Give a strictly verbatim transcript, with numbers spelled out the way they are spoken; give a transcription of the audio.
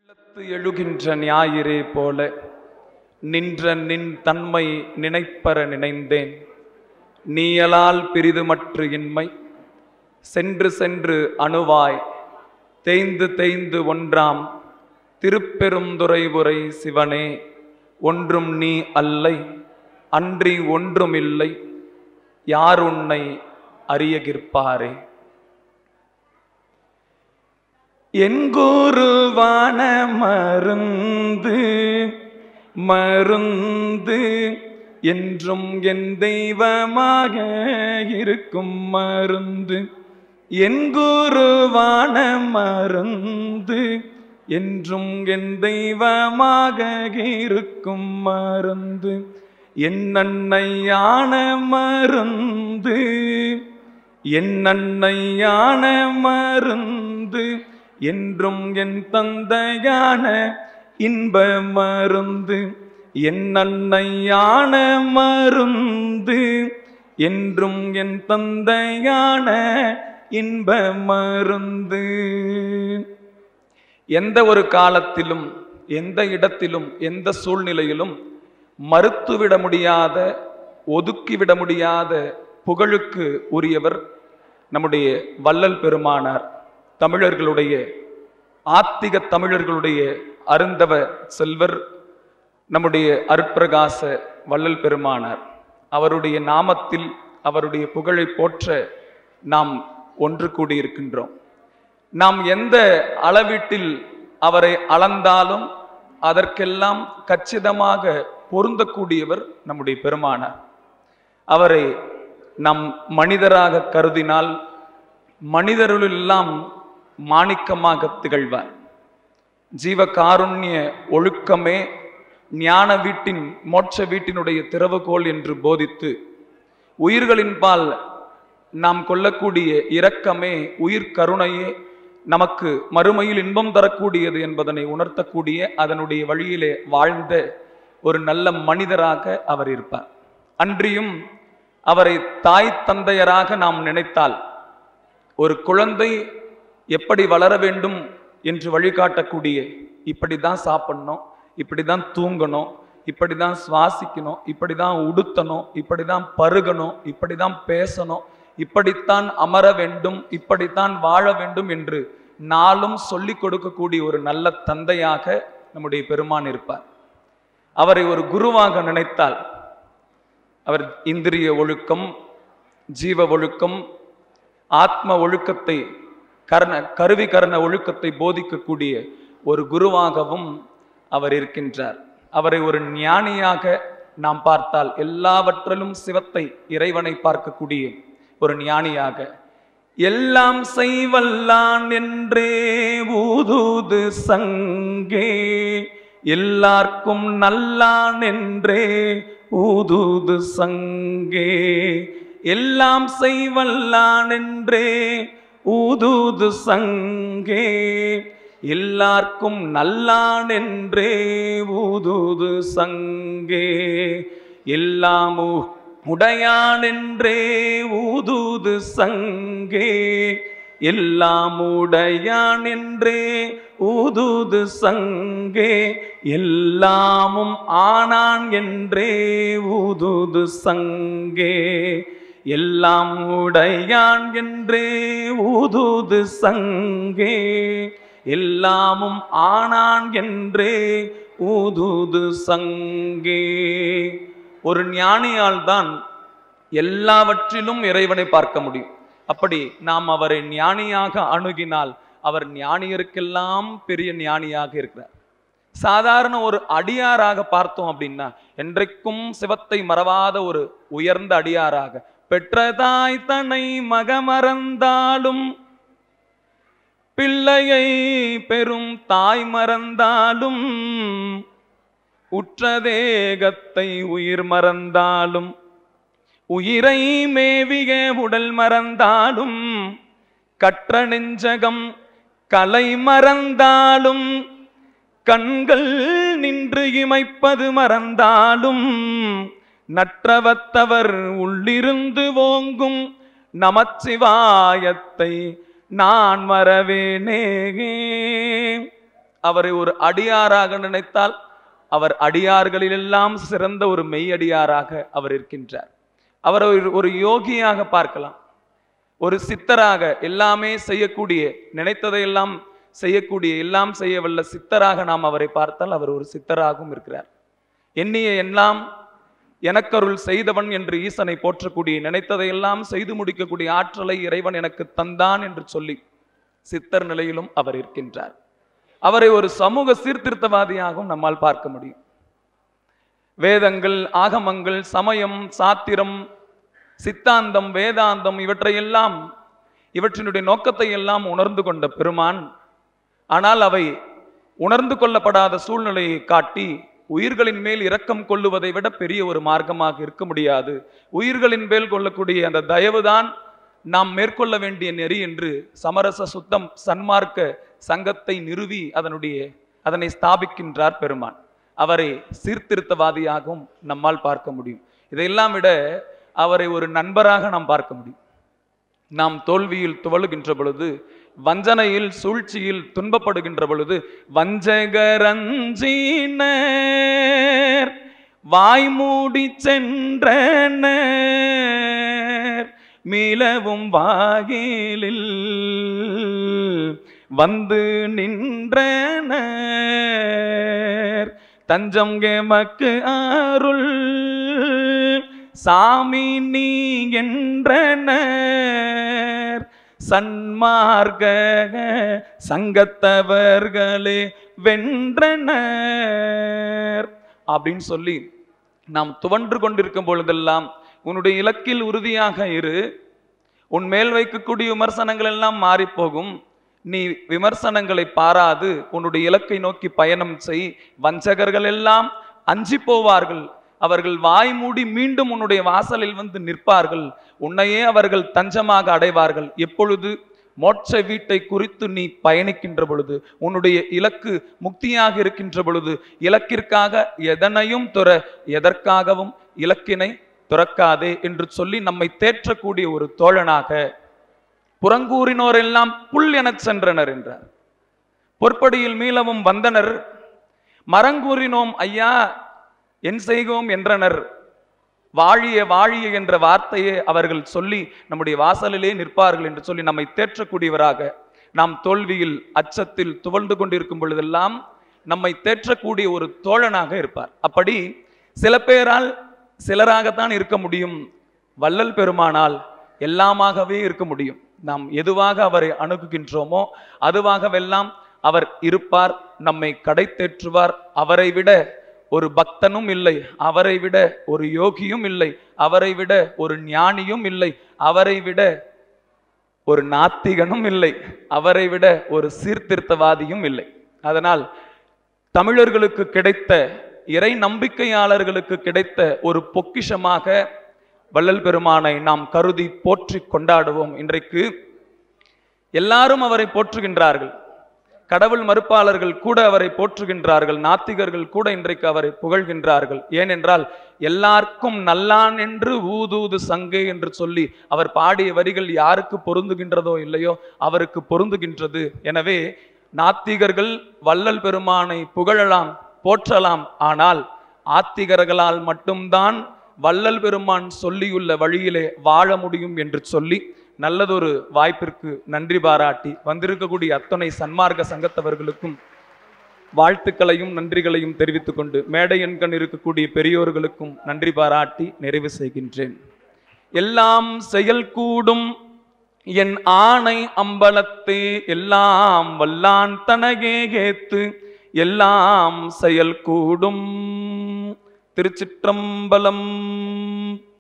உள்ளத்து எழுகின்ற ஞாயிறே போல நின்ற நின் தன்மை நினைப்பற நினைந்தேன். நீயலால் பிரிதுமற்று இன்மை சென்று சென்று அணுவாய் தேய்ந்து தேய்ந்து ஒன்றாம் திருப்பெருந்துறை உரை சிவனே. ஒன்றும் நீ அல்லை அன்றி ஒன்றுமில்லை யார் உன்னை அறியகிற்பாரே. என் குருவான மருந்து மருந்து என்றும் என் தெய்வமாக இருக்கும் மருந்து. என் குருவான மருந்து என்றும் என் தெய்வமாக இருக்கும் மருந்து. என் அன்னையான மருந்து என் அன்னையான மருந்து என்றும் என் தந்தையான இன்ப மருந்து. என் அன்னையான மருந்து என்றும் என் தந்தையான இன்ப மருந்து. எந்த ஒரு காலத்திலும் எந்த இடத்திலும் எந்த சூழ்நிலையிலும் மறுத்துவிட முடியாத ஒதுக்கிவிட முடியாத புகழுக்கு உரியவர் நம்முடைய வள்ளல் பெருமானார். தமிழர்களுடைய ஆத்திக தமிழர்களுடைய அருந்தவ செல்வர் நம்முடைய அருட்பிரகாச வள்ளல் பெருமானார். அவருடைய நாமத்தில் அவருடைய புகழை போற்ற நாம் ஒன்று கூடியிருக்கின்றோம். நாம் எந்த அளவீட்டில் அவரை அளந்தாலும் அதற்கெல்லாம் கச்சிதமாக பொருந்தக்கூடியவர் நம்முடைய பெருமானார். அவரை நம் மனிதராக கருதினால் மனிதர்களெல்லாம் மாணிக்கமாக திகழ்வார். ஜீவ காருண்ய ஒழுக்கமே ஞான வீட்டின் மோட்ச வீட்டினுடைய திறவுகோல் என்று போதித்து உயிர்களின் பால் நாம் கொள்ளக்கூடிய இரக்கமே உயிர் கருணையே நமக்கு மறுமையில் இன்பம் தரக்கூடியது என்பதனை உணர்த்தக்கூடிய அதனுடைய வழியிலே வாழ்ந்த ஒரு நல்ல மனிதராக அவர் இருப்பார். அன்றியும் அவரை தாய் தந்தையராக நாம் நினைத்தால் ஒரு குழந்தை எப்படி வளர வேண்டும் என்று வழிகாட்டக்கூடிய இப்படிதான் சாப்பிடணும், இப்படிதான் தூங்கணும், இப்படிதான் சுவாசிக்கணும், இப்படிதான் உடுத்தணும், இப்படிதான் பருகணும், இப்படிதான் பேசணும், இப்படித்தான் அமர வேண்டும், இப்படித்தான் வாழ வேண்டும் என்று நாளும் சொல்லிக் கொடுக்கக்கூடிய ஒரு நல்ல தந்தையாக நம்முடைய பெருமான் இருப்பார். அவரை ஒரு குருவாக நினைத்தால் அவர் இந்திரிய ஒழுக்கம், ஜீவ ஒழுக்கம், ஆத்ம ஒழுக்கத்தை கர்ண கருவி கர்ண ஒழுக்கத்தை போதிக்கக்கூடிய ஒரு குருவாகவும் அவர் இருக்கின்றார். அவரை ஒரு ஞானியாக நாம் பார்த்தால் எல்லாவற்றிலும் சிவத்தை இறைவனை பார்க்கக்கூடிய ஒரு ஞானியாக எல்லாம் செய்வல்லான் என்றே ஊதுது சங்கே எல்லார்க்கும் நல்லான் என்றே ஊதுது சங்கே. எல்லாம் செய்வல்லான் என்றே ஊதுது சங்கே எல்லார்க்கும் நல்லான் என்றே ஊதுது சங்கே. எல்லாம் உடையான் என்றே ஊதுது சங்கே எல்லாம் உடையான் என்றே ஊதுது சங்கே. எல்லாமும் ஆனான் என்றே ஊதுது சங்கே எல்லாம் உடையான் என்றே ஊதுது சங்கே. எல்லாமும் ஆனான் என்றே ஊதுது சங்கே. ஒரு ஞானியால் தான் எல்லாவற்றிலும் இறைவனை பார்க்க முடியும். அப்படி நாம் அவரை ஞானியாக அணுகினால் அவர் ஞானியருக்கெல்லாம் பெரிய ஞானியாக இருக்கிறார். சாதாரண ஒரு அடியாராக பார்த்தோம் அப்படின்னா என்றைக்கும் சிவத்தை மறவாத ஒரு உயர்ந்த அடியாராக பெற்றதாய் தன்னை மகமறந்தாலும் பிள்ளையை பெரும் தாய் மறந்தாலும் உற்றதேகத்தை உயிர் மறந்தாலும் உயிரை மேவிய உடல் மறந்தாலும் கற்ற நெஞ்சகம் கலை மறந்தாலும் கண்கள் நின்று இமைப்பது மறந்தாலும் நற்றவத்தவர் உள்ளிருந்து ஓங்கும் நமச்சிவாயத்தை நான் மறவேனே. அவரை ஒரு அடியாராக நினைத்தால் அவர் அடியார்களிலெல்லாம் சிறந்த ஒரு மெய்யடியாராக அவர் இருக்கின்றார். அவரை ஒரு யோகியாக பார்க்கலாம், ஒரு சித்தராக, எல்லாமே செய்யக்கூடிய, நினைத்ததையெல்லாம் செய்யக்கூடிய, எல்லாம் செய்ய வல்ல சித்தராக நாம் அவரை பார்த்தால் அவர் ஒரு சித்தராகவும் இருக்கிறார். எண்ணிய எல்லாம் எனக்கருள் செய்தவன் என்று ஈசனை போற்றக்கூடிய, நினைத்ததையெல்லாம் செய்து முடிக்கக்கூடிய ஆற்றலை இறைவன் எனக்கு தந்தான் என்று சொல்லி சித்தர் நிலையிலும் அவர் இருக்கின்றார். அவரை ஒரு சமூக சீர்திருத்தவாதியாகவும் நம்மால் பார்க்க முடியும். வேதங்கள், ஆகமங்கள், சமயம், சாத்திரம், சித்தாந்தம், வேதாந்தம் இவற்றையெல்லாம், இவற்றினுடைய நோக்கத்தை எல்லாம் உணர்ந்து கொண்ட பெருமான், ஆனால் அவை உணர்ந்து கொள்ளப்படாத சூழ்நிலையை காட்டி உயிர்களின் மேல் இரக்கம் கொள்ளுவதை விட பெரிய ஒரு மார்க்கமாக இருக்க முடியாது, உயிர்களின் மேல் கொள்ளக்கூடிய அந்த தயவுதான் நாம் மேற்கொள்ள வேண்டிய நெறி என்று சமரச சுத்தம் சன்மார்க்க சங்கத்தை நிறுவி அதனுடைய அதனை ஸ்தாபிக்கின்றார் பெருமான். அவரை சீர்திருத்தவாதியாகவும் நம்மால் பார்க்க முடியும். இதையெல்லாம் விட அவரை ஒரு நண்பராக நாம் பார்க்க முடியும். நாம் தோல்வியில் துவழுகின்ற பொழுது, வஞ்சனையில் சூழ்ச்சியில் துன்பப்படுகின்ற பொழுது, வஞ்சகரஞ்சினர் வாய்மூடி சென்றனர் மீளவும் வாயிலில் வந்து நின்றனர் தஞ்சம் எமக்கு அருள் சாமி நீ என்றனர் சன்மார்க்க சங்கத்தவர்களே வென்றனர் அப்படின்னு சொல்லி நாம் துவன்று கொண்டிருக்கும் பொழுதெல்லாம் உன்னுடைய இலக்கில் உறுதியாக இரு, உன் மேல் வைக்கக்கூடிய விமர்சனங்கள் எல்லாம் மாறி போகும், நீ விமர்சனங்களை பாராது உன்னுடைய இலக்கை நோக்கி பயணம் செய். வஞ்சகர்கள் எல்லாம் அஞ்சி போவார்கள், அவர்கள் வாய் மூடி மீண்டும் உன்னுடைய வாசலில் வந்து நிற்பார்கள், உன்னையே அவர்கள் தஞ்சமாக அடைவார்கள். எப்பொழுது? மோட்ச வீட்டை குறித்து நீ பயணிக்கின்ற பொழுது, உன்னுடைய இலக்கு முக்தியாக இருக்கின்ற பொழுது. இலக்கிற்காக எதனையும் துற, எதற்காகவும் இலக்கினை துறக்காதே என்று சொல்லி நம்மை தேற்றக்கூடிய ஒரு தோழனாக, புறங்கூறினோர் எல்லாம் புல் எனச் சென்றனர் என்றார். பொற்படியில் மீளவும் வந்தனர், மரங்கூறினோம் ஐயா என் செய்கோம் என்றனர். வாழிய வாழிய என்ற வார்த்தையை அவர்கள் சொல்லி நம்முடைய வாசலிலே நிற்பார்கள் என்று சொல்லி நம்மை தேற்றக்கூடியவராக, நாம் தோல்வியில் அச்சத்தில் துவழ்ந்து கொண்டிருக்கும் பொழுதெல்லாம் நம்மை தேற்றக்கூடிய ஒரு தோழனாக இருப்பார். அப்படி சில பேரால் சிலராகத்தான் இருக்க முடியும், வள்ளல் பெருமானால் எல்லாமாகவே இருக்க முடியும். நாம் எதுவாக அவரை அணுகுகின்றோமோ அதுவாகவெல்லாம் அவர் இருப்பார், நம்மை கடை தேற்றுவார். அவரை விட ஒரு பக்தனும் இல்லை, அவரை விட ஒரு யோகியும் இல்லை, அவரை விட ஒரு ஞானியும் இல்லை, அவரை விட ஒரு நாத்திகனும் இல்லை, அவரை விட ஒரு சீர்திருத்தவாதியும் இல்லை. அதனால் தமிழர்களுக்கு கிடைத்த, இறை நம்பிக்கையாளர்களுக்கு கிடைத்த ஒரு பொக்கிஷமாக வள்ளல் பெருமானை நாம் கருதி போற்றி கொண்டாடுவோம். இன்றைக்கு எல்லாரும் அவரை போற்றுகின்றார்கள், கடவுள் மறுப்பாளர்கள் கூட அவரை போற்றுகின்றார்கள், நாத்திகர்கள் கூட இன்றைக்கு அவரை புகழ்கின்றார்கள். ஏனென்றால் எல்லாருக்கும் நல்லான் என்று ஊதூது சங்கே என்று சொல்லி அவர் பாடிய வரிகள் யாருக்கு பொருந்துகின்றதோ இல்லையோ அவருக்கு பொருந்துகின்றது. எனவே நாத்திகர்கள் வள்ளல் பெருமானை புகழலாம், போற்றலாம், ஆனால் ஆத்திகர்களால் மட்டும்தான் வள்ளல் பெருமான் சொல்லியுள்ள வழியிலே வாழ முடியும் என்று சொல்லி நல்லதொரு வாய்ப்பிற்கு நன்றி பாராட்டி வந்திருக்கக்கூடிய அத்தனை சன்மார்க்க சங்கத்தவர்களுக்கும் வாழ்த்துக்களையும் நன்றிகளையும் தெரிவித்துக் கொண்டு மேடை எண்கண் இருக்கக்கூடிய பெரியோர்களுக்கும் நன்றி பாராட்டி நிறைவு செய்கின்றேன். எல்லாம் செயல் கூடும் என் ஆணை அம்பலத்தே எல்லாம் வல்லான் தனகே கேத்து எல்லாம் செயல் கூடும். திருச்சிற்றம்பலம்.